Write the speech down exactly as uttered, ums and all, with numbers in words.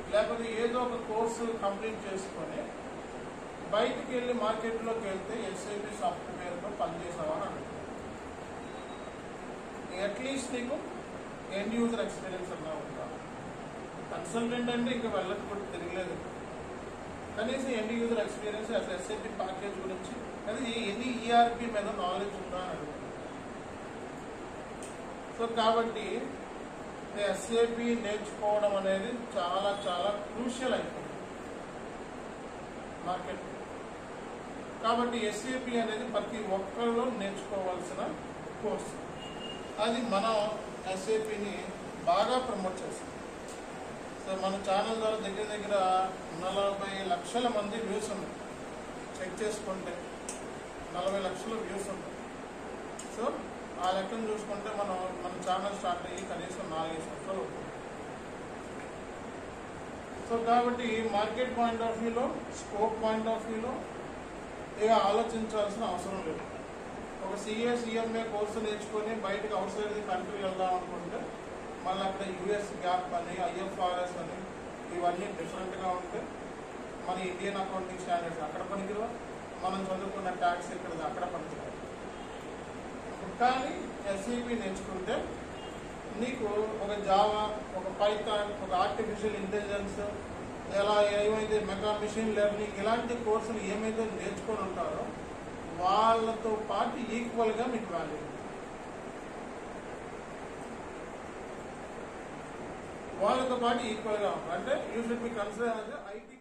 లేకపోతే ఏదో ఒక కోర్సు కంప్లీట్ చేసుకొని బయటికి వెళ్ళి మార్కెట్లోకి వెళ్తే ఎస్ఏపి సాఫ్ట్వేర్లో పనిచేసావని అడుగుతుంది. అట్లీస్ట్ నీకు ఎండ్ యూజర్ ఎక్స్పీరియన్స్ అన్నా ఉందా? కన్సల్టెంట్ అంటే ఇంకా వెళ్ళక కూడా తిరగలేదు, కనీసం ఎండ్ యూజర్ ఎక్స్పీరియన్స్ అసలు ఎస్ఏపి ప్యాకేజ్ గురించి అది ఎన్ని ఈఆర్పి మీద నాలెడ్జ్ ఉందా అని అడుగుతుంది. సో కాబట్టి ఎస్ఏపి నేర్చుకోవడం అనేది చాలా చాలా క్రూషియల్ అయిపోయింది మార్కెట్. కాబట్టి ఎస్ఏపి అనేది ప్రతి ఒక్కరిలో నేర్చుకోవాల్సిన కోర్సు. అది మనం ఎస్ఏపిని బాగా ప్రమోట్ చేస్తాం. సో మన ఛానల్ ద్వారా దగ్గర దగ్గర నలభై లక్షల మంది వ్యూస్ ఉన్నాయి. చెక్ చేసుకుంటే నలభై లక్షల వ్యూస్ ఉన్నాయి. సో ఆ లెక్కను చూసుకుంటే మనం మన ఛానల్ స్టార్ట్ అయ్యి కనీసం నాలుగైదు సంవత్సరాలు అవుతుంది. సో కాబట్టి మార్కెట్ పాయింట్ ఆఫ్ వ్యూలో, స్కోప్ పాయింట్ ఆఫ్ వ్యూలో ఇక ఆలోచించాల్సిన అవసరం లేదు. ఒక సిఏ సిఎంఏ కోర్సు నేర్చుకొని బయటకు అవుట్ సైడ్ ది కంట్రీ వెళ్దాం అనుకుంటే మళ్ళీ అక్కడ యూఎస్ గ్యాప్ అని ఐఎఫ్ఆర్ఎస్ అని ఇవన్నీ డిఫరెంట్గా ఉంటే మన ఇండియన్ అకౌంటింగ్ స్టాండర్డ్స్ అక్కడ పనికిరా, మనం చదువుకున్న ట్యాక్స్ ఇక్కడ అక్కడ పనికిరా. కానీ ఎస్ఏపి నేర్చుకుంటే నీకు ఒక జావా, ఒక పైథాన్, ఒక ఆర్టిఫిషియల్ ఇంటెలిజెన్స్, ఎలా ఏమైతే మెగా మిషన్ లెర్నింగ్ ఇలాంటి కోర్సులు ఏమైతే నేర్చుకొని ఉంటారో వాళ్ళతో పాటు ఈక్వల్గా మీకు వాల్యూ, వాళ్ళతో పాటు ఈక్వల్గా ఉంటారు. అంటే you should be consider as IT